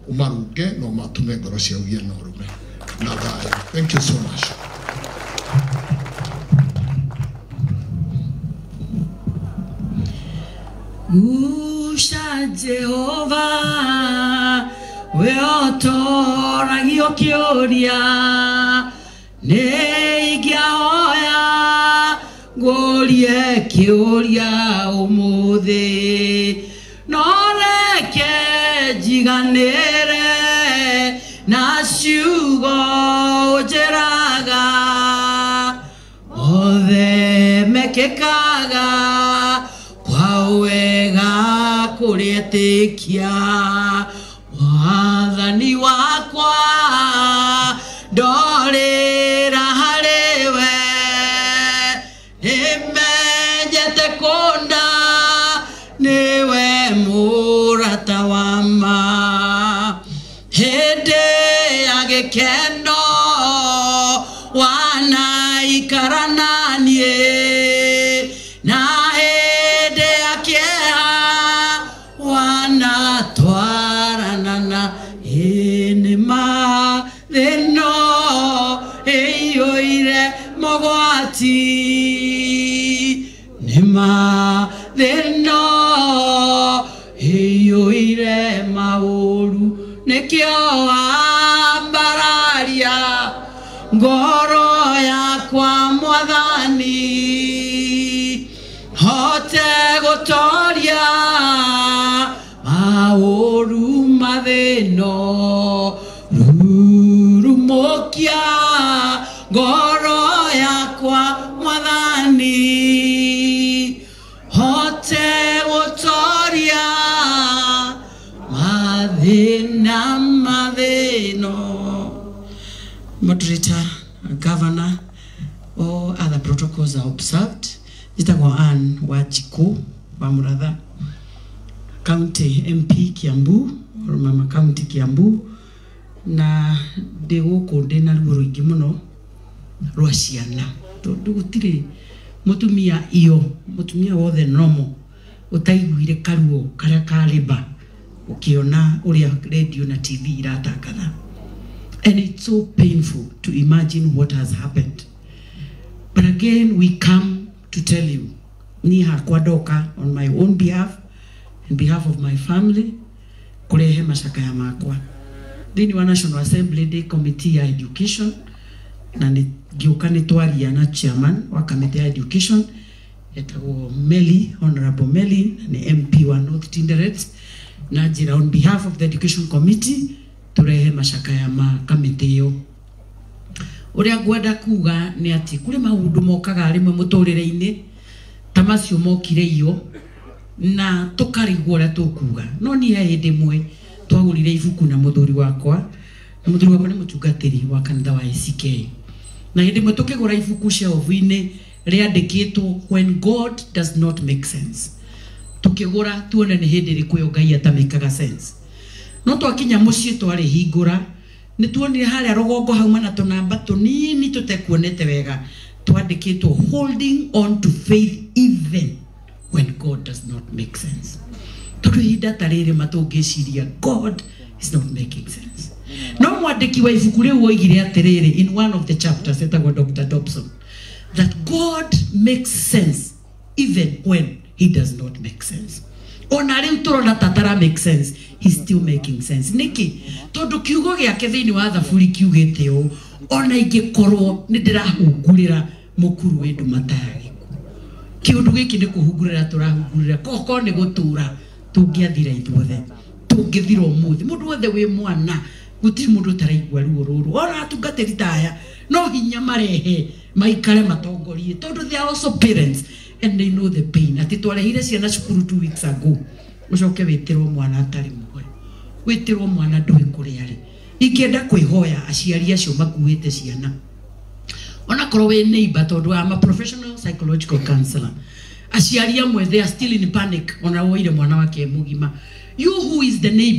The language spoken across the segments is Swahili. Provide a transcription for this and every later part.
umarunge no matume ngoro cia ugie na urume na thayo. Thank you so much. Usha Jehova we otoragio kioria neigia oya gorie kioria umuthi noreke jiganere na ciugo njeraga othe mekekaga kwa wega kurĩtĩkia wathani wakwa ndorĩra harĩwe nĩmenjete kũnda nĩwe mũrata wa ma hĩndĩ ya gĩkeno wanaikara naniĩ na hĩndĩ ya kĩeha wanatwarana na nĩma thĩno ĩiyũire mogwati nĩma thĩno ĩiyũire maũru nĩkĩo wambararia ngoro yakwa Mwathani hote gũtoria maũru mathĩno rurumũkia ngoro yakwa Mwathani hote gũtoria mathĩna mathĩno. Moderator, Governor, all other protocols are observed. Jitagwo Ann Wanjiku wa Muratha, County MP Kiambu, Mama County Kiambu, na ndi guku ndi na ruo ruingi muno rwa ciana tondu gutire mutumia iyo mutumia wothe nomo utaiguire karuo karia kariba ukiona uria radio na TV iratangatha. And it's so painful to imagine what has happened. But again, we come to tell you, ni hakwa doka on my own behalf, on behalf of my family, kurehe mashakaya makwa. Thini wa National Assembly Day Committee ya Education, na ngiuka nitwaria na chairman wa Committee ya Education, etagwo Meli, Honorable Meli, ni MP wa North Tinderet, na jira on behalf of the Education Committee, turehe mashakaya ma committee yo. Uria ngwenda kuga ni ati kuri maundu mokaga rimwe muturire-ini tamacio mokire iyo na tukarigwo uria tukuga no ni hindi mwe twagurire ibuku na muthuri wakwa ni mutungatiri wa kanitha wa ICK na hindi mwe tukigura ibuku shelf-ini riandikitwo when God does not make sense tukigura tuone ni hindi riku yo Ngai atamekaga sense no twakinya mucii twari hingura ni tuonire haria rogongo hauma na tunamba tunini tutekuonete wega twandikitwo holding on to faith even when God does not make sense. Tondu hinda tarire matungiciria God is not making sense. No mwandiki wa ibuku riu oigire atiriri in one of the chapters etagwo Dr. Dobson that God makes sense even when he does not make sense. Ona riu turona tatara make sense, he's still making sense. Niki tondu kiugo giake thiini wa thaburi kiugite u ona ingikorwo ni ndirahungurira mukuru wendu mataragiku kiundu giki ni kuhungurira turahungurira koko ni gutura tungiathira ithuothe tungithira umuthi mundu wothe wi mwana gutiri mundu taraigwa ruo ruru ona tungatiri taya no hinya marehe maikare matongorie tondu they are also parents and they know the pain. Ati twarehire ciana cukuru 2 weeks ago ucoke witirwo mwana atari muoyo witirwo mwana ndui kuria ri ingenda kwihoya aciari acio makuite ciana ona korwo we neighbor tondu I'm a professional psychological counselor aciari amwe they are still in panic ona woire mwana wake mugima you who is the neighbor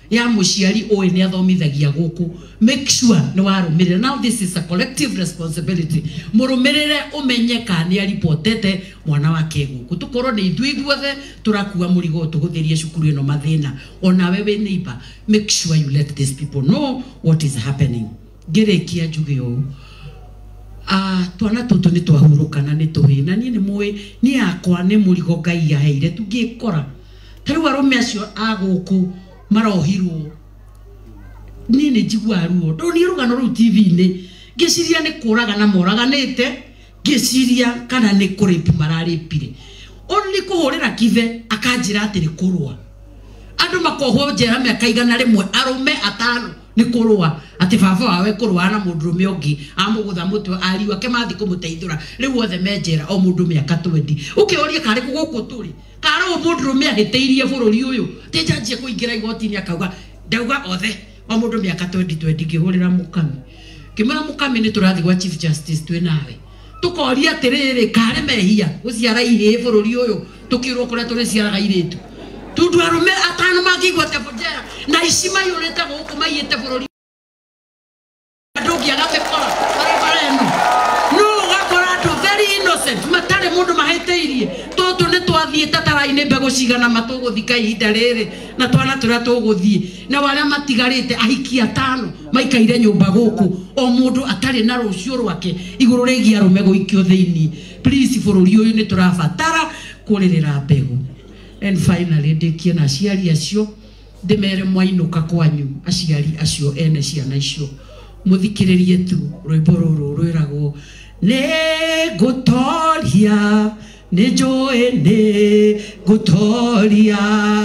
ya muciari oe ni athomithagia guku, make sure ni warumirira. Now this is a collective responsibility. Murumirire umenye ka ni reportete mwana wake guku. Tukorwo ni ithuothe turakua murigo tuhuthirie cukuru ino mathina. Ona wewe neighbor, make sure you let these people know what is happening. Gerekia njuge o twana tutu ni twahurukana ni tuhina ni muwe ni akwa ni murigo Ngai yaheire tungikora tariu arume acio aguku marohirwo ni njigua ruo ndoni rugano ru TV ni ngiciria ni kuraga na moraganite ngiciria kana ni kuripi mararipire only kuhurira kithe akanjira atiri kurwa andu makohwo njera miaka igana rimwe arume atano ni kurwa ati baba wawe kurwa na mundurume ongi amugutha mutwe ari wake mathi kumuteithura riu othe menjera o mundu miaka 20 ukiuria kari guku turi karo mundurume ahiteirie bururi uyu tijanjie kuingira igoti-ini akauga ndauga othe o mundu miaka 20 ngihurira mukami kimara mukami ni turathi gwa chief justice twi nawe tukoria atiriri kare mehia guciara ihe bururi uyu tukirwo kuria turi ciaraga iritu tundu arume atano magigwate bujera na ishima yurete guku mayite bururi ndogi agapekora barabareno no gakora to very innocent matare mundu mahiteirie toto ne twathie tataraine mbego cigana matuguthika ihinda riri na twana turia tuguthie na waria matigarite ahiki atano maikaire nyumba guku o mundu atari na rucio rwake iguru regia rume guikio thiini. Please bururi uyu ni turabatara kuririra mbegu. And finally ndikie na aciari acio ndimere mwainuka kwanyu aciari acio ene ciana icio muthikiririe tu rwimbo ruru rwiragwo ne gutoria ne joe ne gutoria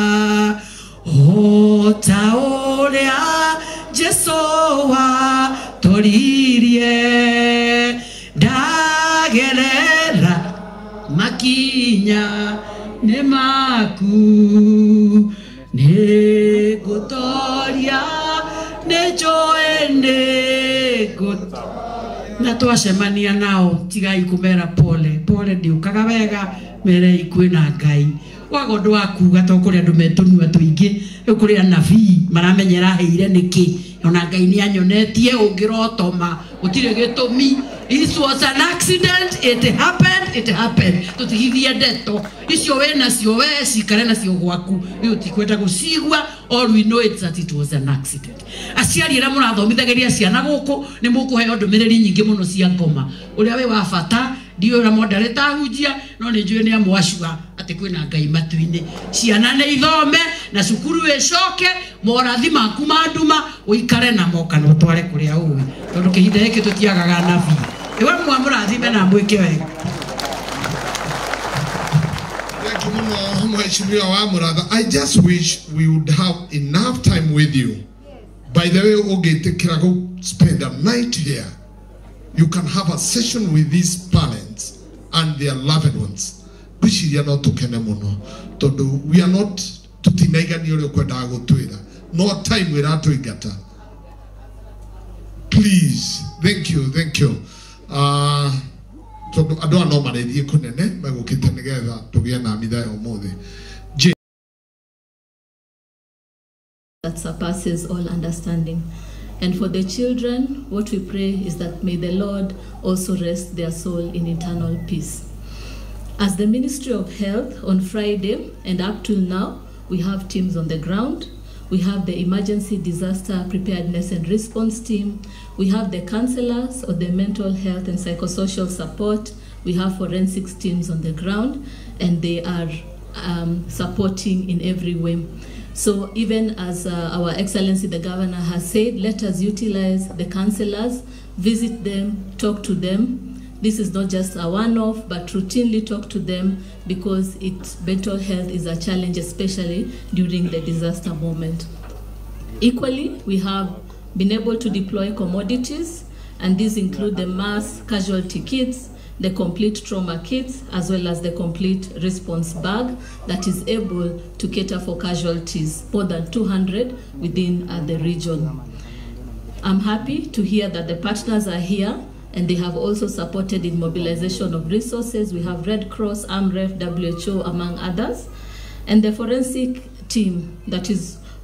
o taoria Jesu wa toririe dagerera makinya ne maku ne gutoria ne joe ne gutoria na twacemania nao tigai kumera pole pole ndiukaga wega mere ikwina Ngai wagondo wakuga to kuri andu metunua tuingi kuri anabii maramenyera heire niki ona Ngai ni anyonetie ungirotoma utire gitumi. It was an accident, it happened tutigithie ndeto icio we nacio we cikare nacio gwaku utikwenda gucigwa. All we know is that it was an accident. Aciari ra murathomithagiria ciana guku ni mukuheo ndumiriri nyingi muno cia ngoma uria we wa bata dio ra moderate ahujia no ni njue ni amwacua ati kwina Ngai matu-ini ciana ni ithome na cukuru icoke morathi maku manduma uikare na moka no tware kuria uwi tondu kihinda giki tutiagaga nabii ewe mwamurathime na mwike wega. I just wish we would have enough time with you. By the way, go spend a night here. You can have a session with these parents and their loved ones. We are not no time without igata. Please, thank you. So I don't know many you couldn't go together to be an amida or more. That surpasses all understanding. And for the children, what we pray is that may the Lord also rest their soul in eternal peace. As the Ministry of Health, on Friday and up till now, we have teams on the ground. We have the Emergency Disaster Preparedness and Response Team. We have the counselors or the mental health and psychosocial support. We have forensics teams on the ground, and they are supporting in every way. So even as our Excellency the Governor has said, let us utilize the counselors, visit them, talk to them. This is not just a one-off, but routinely talk to them because mental health is a challenge, especially during the disaster moment. Equally, we have been able to deploy commodities, and these include the mass casualty kits, the complete trauma kits, as well as the complete response bag that is able to cater for casualties, more than 200 within the region. I'm happy to hear that the partners are here, and they have also supported in mobilization of resources. We have Red Cross, AMREF, WHO, among others. And the forensic team that is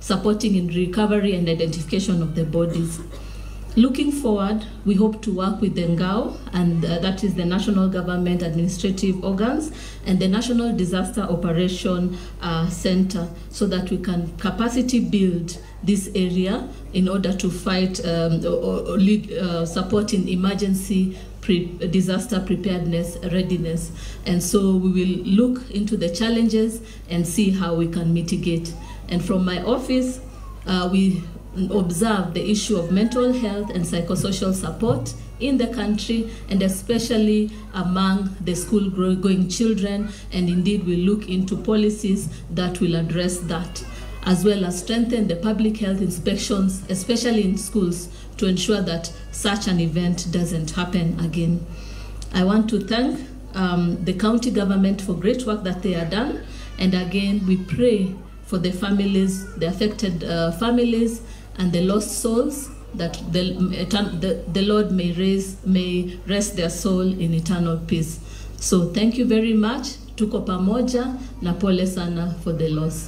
supporting in recovery and identification of the bodies. Looking forward, we hope to work with the NGAO, and that is the National Government Administrative Organs, and the National Disaster Operation Center, so that we can capacity build this area in order to fight or lead support in emergency disaster preparedness readiness. And so we will look into the challenges and see how we can mitigate. And from my office, we observe the issue of mental health and psychosocial support in the country, and especially among the school-going children, and indeed we look into policies that will address that, as well as strengthen the public health inspections, especially in schools, to ensure that such an event doesn't happen again. I want to thank the county government for great work that they have done, and again we pray for the families, the affected families, and the lost souls, that the Lord may rest their soul in eternal peace. So thank you very much. Tuko pamoja na pole sana for the loss.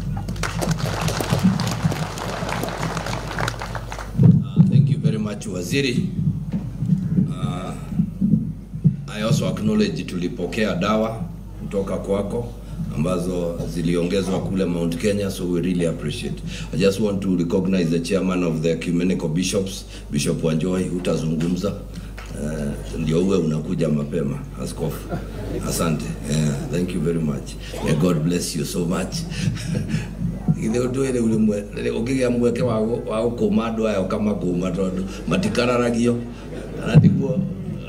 Thank you very much, Waziri. I also acknowledge tulipokea dawa kutoka kwako ambazo ziliongezwa kule Mount Kenya, so we really appreciate. I just want to recognize the chairman of the ecumenical bishops, Bishop Wanjohi, utazungumza. Ndio uwe unakuja mapema, askofu. Asante. Thank you very much. May God bless you so much. Ile utoele ule ogigia mweke wa komando ayo kama komando matikararagio anatiguo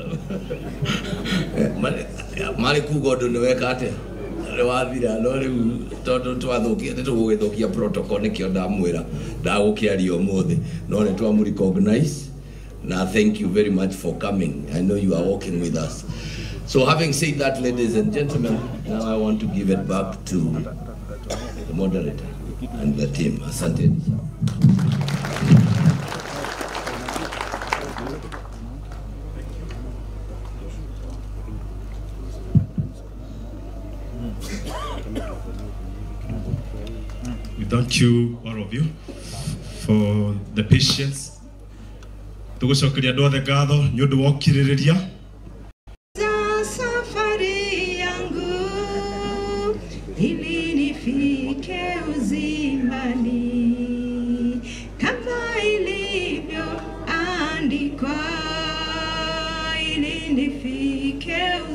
mali kugodo niweka ate wathira no riu tondu twathukia tugugithukia protocol nikio ndamwira ndagukiaria umuthi no ni twamu recognize na thank you very much for coming. I know you are walking with us. So having said that, ladies and gentlemen, now I want to give it back to the moderator and the team. Asante. We thank you, all of you, for the patience. Tugucokeria andu othe ngatho ni undu wa ukiririria. Safari yangu ili nifike uzimani kama ilivyo andikwa, ili nifike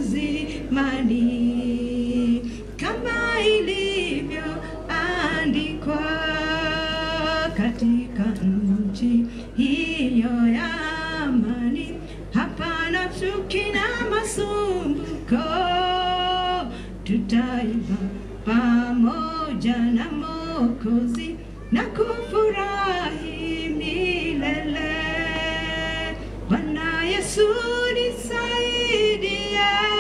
uzimani kama ilivyo andikwa katika nchi hiyo ya amani, hapana chuki na masumbuko, tutaimba pamoja na Mwokozi na kufurahi milele. Bwana Yesu nisaidie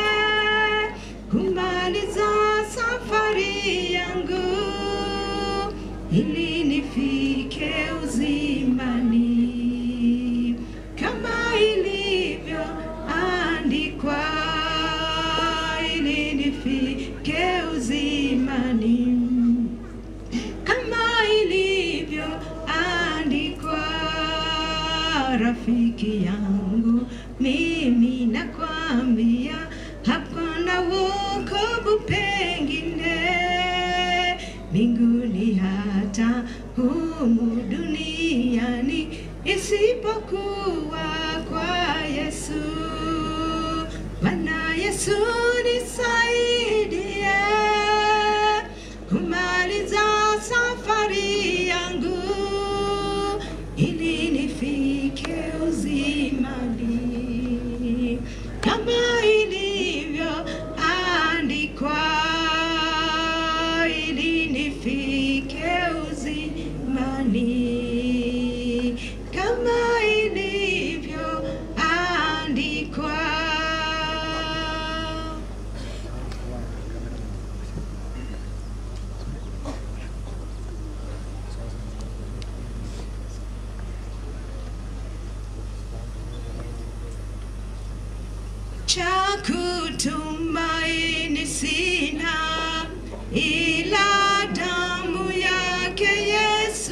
kumaliza safari yangu ili nifike uzimani kama ilivyo andikwa, ili nifike uzimani kama ilivyo andikwa. Rafiki yangu mimi nakwambia, hapana wokovu pengine mbinguni hata humu duniani isipokuwa kwa Yesu. Bwana Yesu nisaidie kumaliza safari yangu ili nifike uzimani kama ilivyo andikwa, ili nifike uzimani kama ilivyo andikwa. Cha kutumaini sina ila damu yake Yesu.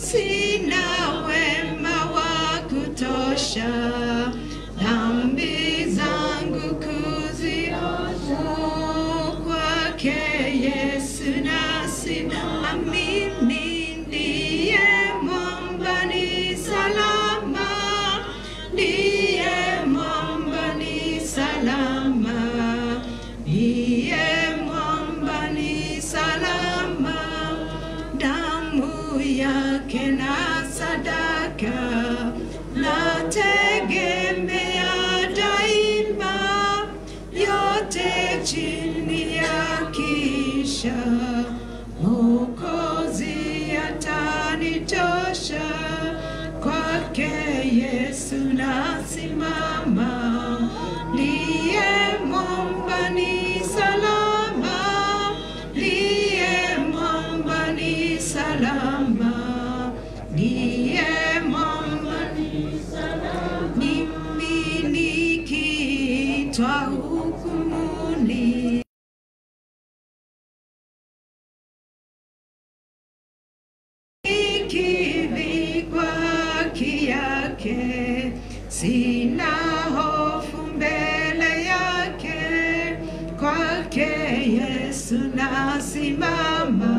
sina wema wa kutosha, dhambi zangu kuziosha. Kwake Yesu nasimama, mimi ndiye mwamba ni salama, ndiye mwamba ni salama, ndiye mwamba ni salama. Damu yake na sadaka nategemea daima, yote chini ya kisha Mwokozi atanitosha. Kwake Yesu nasimama, ndiye mwamba ni salama, ndiye mwamba ni salama, ndiye mwamba ni salama. Mimi nikiitwa hukumuni, nikivikwa haki yake, sina hofu mbele yake. Kwake Yesu nasimama,